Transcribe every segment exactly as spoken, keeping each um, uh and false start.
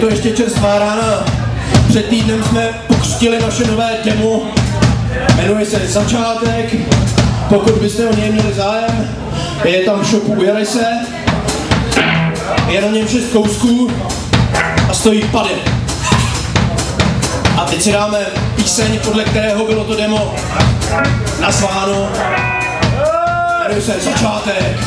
to ještě čerstvá rána. Před týdnem jsme pokřtili naše nové demo. Jmenuje se Začátek. Pokud byste o něj měli zájem, je tam v shopu Ujeli se. Je na něm šest kousků a stojí pady. A teď si dáme píseň, podle kterého bylo to demo nazváno. Jmenuje se Začátek.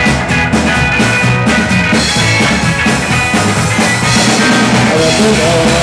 Oh,